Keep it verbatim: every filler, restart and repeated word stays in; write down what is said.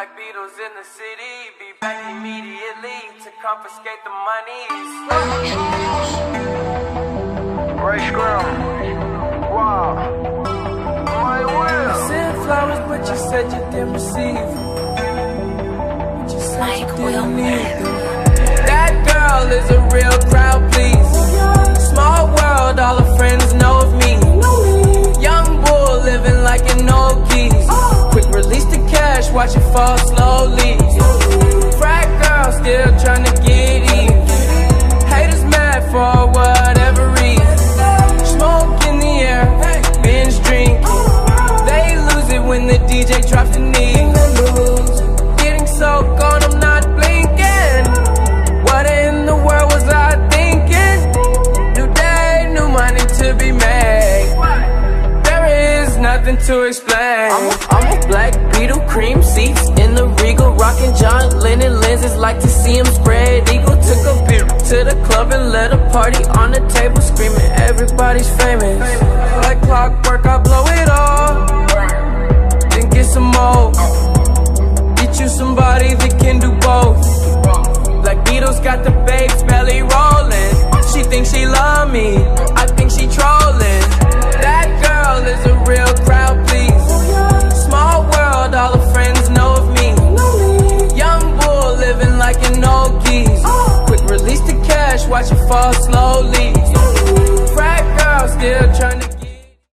Black Beatles in the city, be back immediately to confiscate the monies. Ray Scrum. Wow. My will. I sent flowers, but you said you didn't receive. But you said Mike you didn't Will. need them. That girl is a real crowd, please. Small world, all her friends know of me. Young bull living like an old geese. Quick release the cash, watch it fall slowly. Frat girl still trying to get even. Haters mad for whatever reason. Smoke in the air, binge drink. They lose it when the D J drops the knee. Getting so gone, I'm not blinking. What in the world was I thinking? New day, new money to be made. There is nothing to explain. I'm a, I'm a black Beetle, cream seats in the Regal, rocking John Lennon lenses, like to see him spread eagle. Took a beer to the club and let a party on the table, screaming everybody's famous. Like clockwork, I blow it all, then get some more.